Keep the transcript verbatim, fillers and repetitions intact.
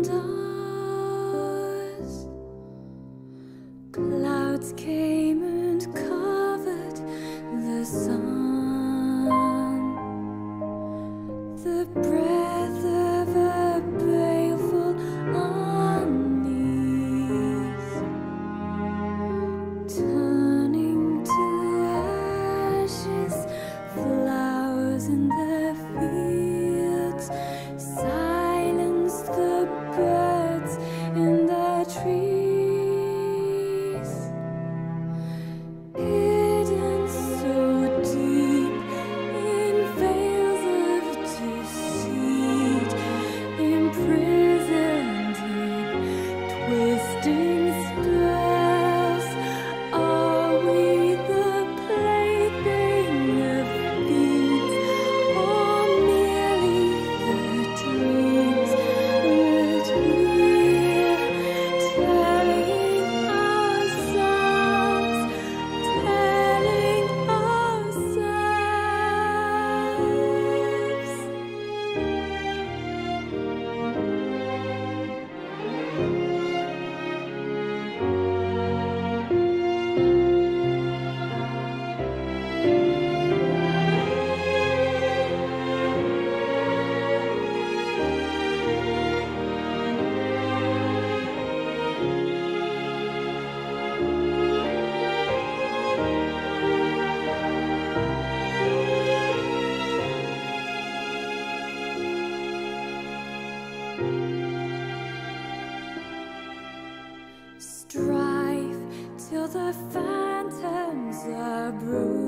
us. Clouds came and covered the sun. The breath of a baleful unease, turning to ashes, flowers in the fields silenced the birds in the trees. Hidden so deep in veils of deceit, imprisoned in twisting spells, are we the plaything of fiends, or merely the dreams that we're telling ourselves, telling ourselves? Strive till the phantoms are bruised.